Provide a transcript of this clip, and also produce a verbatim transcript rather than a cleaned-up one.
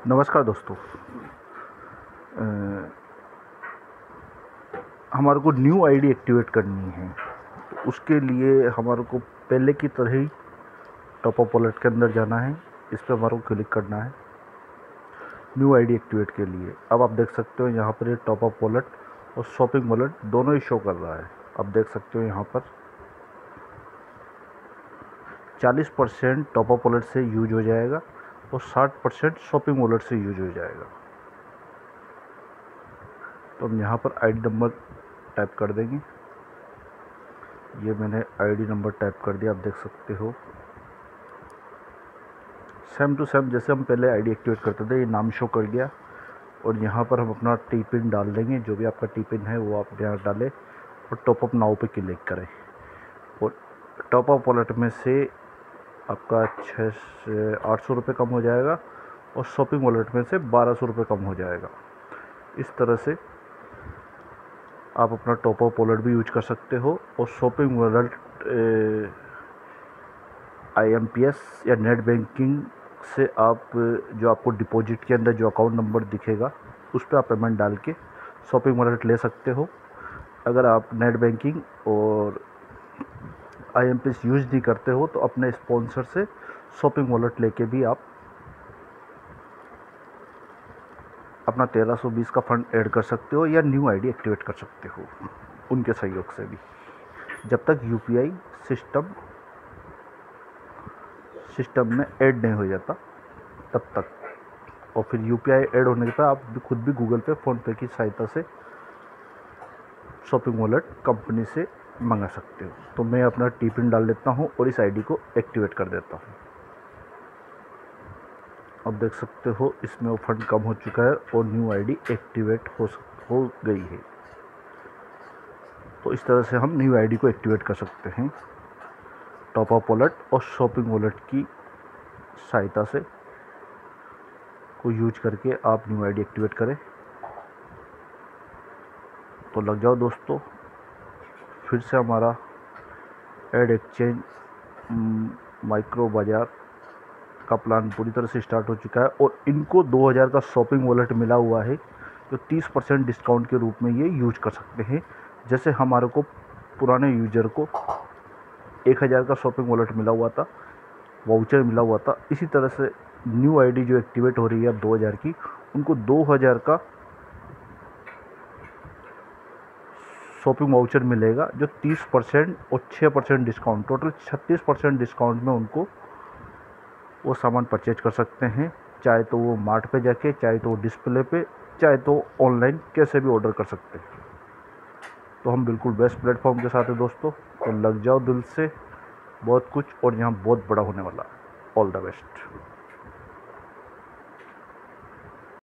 नमस्कार दोस्तों। अ, हमारे को न्यू आईडी एक्टिवेट करनी है, तो उसके लिए हमारे को पहले की तरह ही टॉप अप वॉलेट के अंदर जाना है। इस पर हमारे को क्लिक करना है न्यू आईडी एक्टिवेट के लिए। अब आप देख सकते हो यहाँ पर ये टॉप अप वॉलेट और शॉपिंग वॉलेट दोनों ही शो कर रहा है। आप देख सकते हो यहाँ पर चालीस परसेंट टॉप अप वॉलेट से यूज हो जाएगा और साठ परसेंट शॉपिंग वॉलेट से यूज हो जाएगा। तो हम यहाँ पर आईडी नंबर टाइप कर देंगे। ये मैंने आईडी नंबर टाइप कर दिया, आप देख सकते हो। सेम टू सेम जैसे हम पहले आईडी एक्टिवेट करते थे, ये नाम शो कर गया। और यहाँ पर हम अपना टी पिन डाल देंगे, जो भी आपका टी पिन है वो आप यहाँ डालें और टॉप अप नाउ पे क्लिक करें। और टॉप अप वॉलेट में से आपका छः से आठ सौ रुपये कम हो जाएगा और शॉपिंग वॉलेट में से बारह सौ रुपये कम हो जाएगा। इस तरह से आप अपना टॉप अप वॉलेट भी यूज कर सकते हो और shopping wallet I M P S या नेट बैंकिंग से आप जो आपको डिपॉजिट के अंदर जो अकाउंट नंबर दिखेगा उस पर आप पेमेंट डाल के शॉपिंग वॉलेट ले सकते हो। अगर आप नेट बैंकिंग और I M P S use नहीं करते हो तो अपने स्पॉन्सर से शॉपिंग वॉलेट लेके भी आप अपना तेरह सौ बीस का फंड ऐड कर सकते हो या न्यू आईडी एक्टिवेट कर सकते हो उनके सहयोग से भी, जब तक U P I system system में ऐड नहीं हो जाता तब तक। और फिर यू पी आई ऐड होने के बाद आप भी खुद भी गूगल पे, फ़ोन पे की सहायता से शॉपिंग वॉलेट कंपनी से मंगा सकते हो। तो मैं अपना टी पिन डाल देता हूँ और इस आईडी को एक्टिवेट कर देता हूँ। अब देख सकते हो इसमें वो फंड कम हो चुका है और न्यू आईडी एक्टिवेट हो हो गई है। तो इस तरह से हम न्यू आईडी को एक्टिवेट कर सकते हैं टॉप अप वॉलेट और शॉपिंग वॉलेट की सहायता से को यूज करके आप न्यू आईडी एक्टिवेट करें। तो लग जाओ दोस्तों, फिर से हमारा एड एक्सचेंज माइक्रो बाज़ार का प्लान पूरी तरह से स्टार्ट हो चुका है और इनको दो हज़ार का शॉपिंग वॉलेट मिला हुआ है जो तीस परसेंट डिस्काउंट के रूप में ये यूज कर सकते हैं। जैसे हमारे को पुराने यूजर को एक हज़ार का शॉपिंग वॉलेट मिला हुआ था, वाउचर मिला हुआ था, इसी तरह से न्यू आईडी जो एक्टिवेट हो रही है अब दो हज़ार की, उनको दो हज़ार का शॉपिंग वाउचर मिलेगा जो तीस परसेंट और छः परसेंट डिस्काउंट, टोटल छत्तीस परसेंट डिस्काउंट में उनको वो सामान परचेज कर सकते हैं। चाहे तो वो मार्ट पे जाके, चाहे तो वो डिस्प्ले पे, चाहे तो ऑनलाइन कैसे भी ऑर्डर कर सकते हैं। तो हम बिल्कुल बेस्ट प्लेटफॉर्म के साथ हैं दोस्तों। तो लग जाओ दिल से, बहुत कुछ और यहाँ बहुत बड़ा होने वाला। All the best.